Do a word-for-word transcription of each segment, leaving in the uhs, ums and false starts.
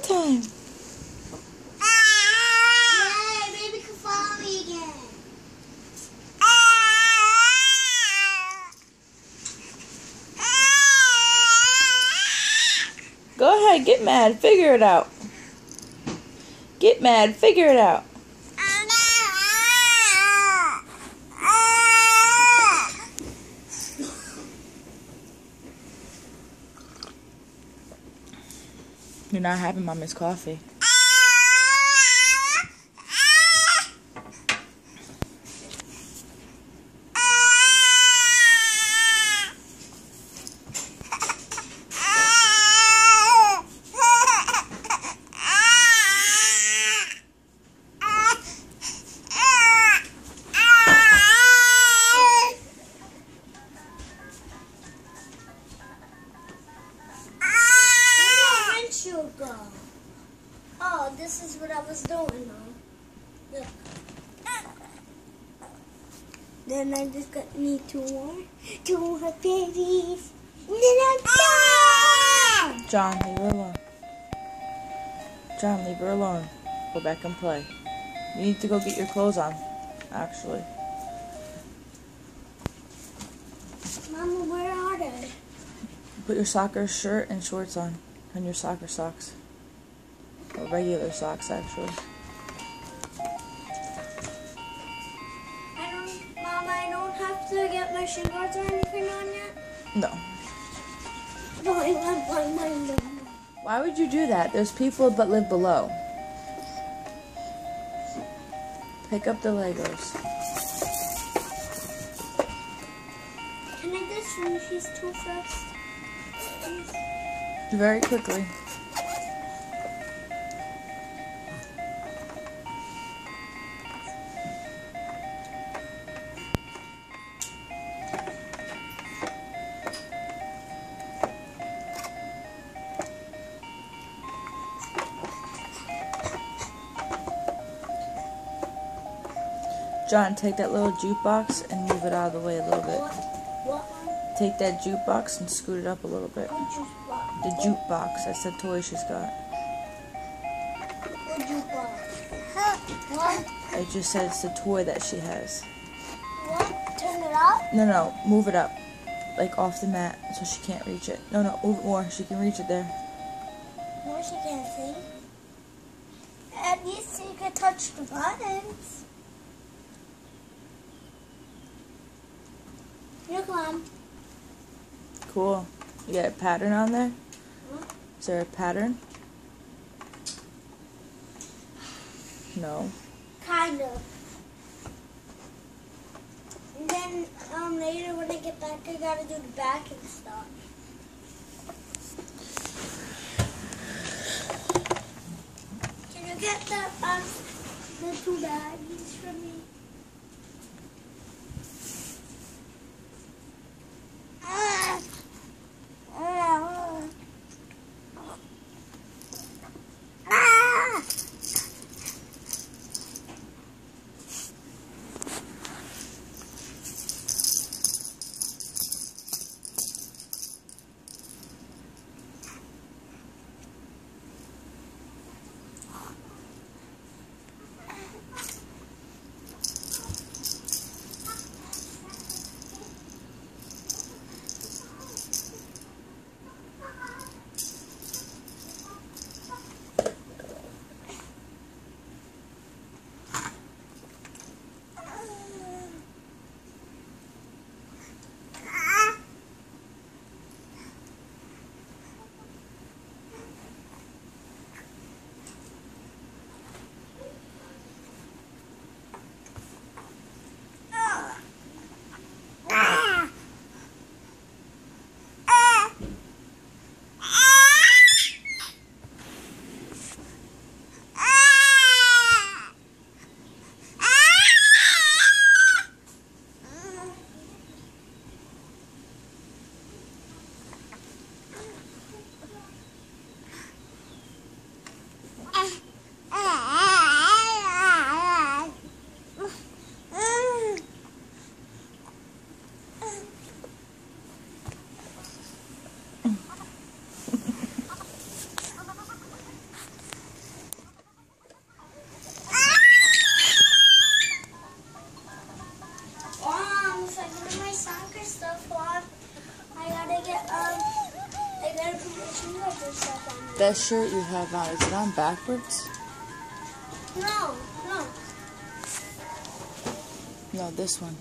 time. Yay, baby can follow me again. Go ahead, get mad, figure it out. Get mad, figure it out. You're not having Mommy's coffee. Go. Oh, this is what I was doing, Mom. Look. Then I just got me two more, two more babies. And then I'm done. John, leave her alone. John, leave her alone. Go back and play. You need to go get your clothes on, actually. Mama, where are they? Put your soccer shirt and shorts on. And your soccer socks. Or regular socks, actually. I don't, Mama, I don't have to get my shin guards or anything on yet? No. No, I want my mama. Why would you do that? There's people that live below. Pick up the Legos. Can I just finish these two first? Please? Very quickly. John, take that little jukebox and move it out of the way a little bit. What? What? Take that jukebox and scoot it up a little bit. What jukebox? The jukebox. That's the toy she's got. What jukebox? What? I just said it's the toy that she has. What? Turn it up? No, no, move it up. Like off the mat so she can't reach it. No, no, move it more. She can reach it there. No, she can't see. At least she can touch the buttons. Here, Mom. Cool. You got a pattern on there? Huh? Is there a pattern? No. Kind of. And then um, later when I get back, I gotta do the back and stuff. Can you get the, um, the two baggies for me? Ah. Ah. Ah. You have this stuff on you. That shirt you have on, is it on backwards? No, no. No, this one.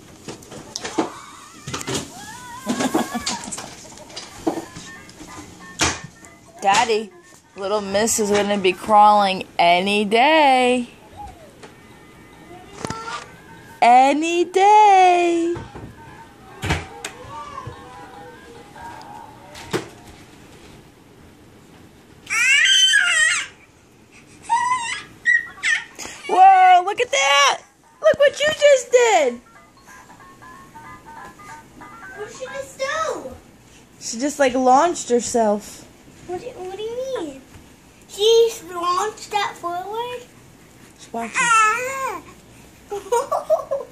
Daddy, little miss is going to be crawling any day. Any day. Whoa, look at that. Look what you just did. What did she just do? She just like launched herself. What do, what do you mean? She launched that forward? Just watch it. Ah!